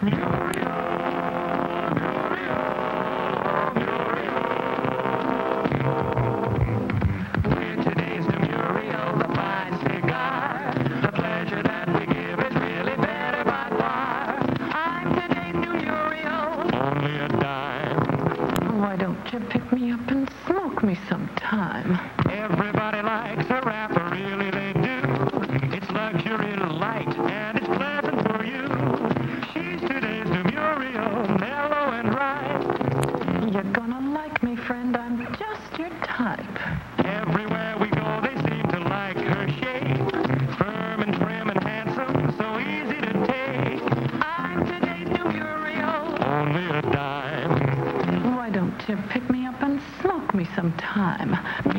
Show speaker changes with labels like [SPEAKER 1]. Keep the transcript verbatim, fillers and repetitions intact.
[SPEAKER 1] We're today's new Muriel, the fine cigar. The pleasure that we give is really better by far. I'm today's new Muriel, only a dime.
[SPEAKER 2] Why don't you pick me up and smoke me sometime?
[SPEAKER 1] Everybody likes a rapper, really they do. It's luxury light and it's pleasant for you. She's today's new Muriel, mellow and right.
[SPEAKER 2] You're gonna like me, friend, I'm just your type.
[SPEAKER 1] Everywhere we go, they seem to like her shape. Firm and trim and handsome, so easy to take.
[SPEAKER 2] I'm today's new Muriel,
[SPEAKER 1] only a dime.
[SPEAKER 2] Why don't you pick me up and smoke me sometime?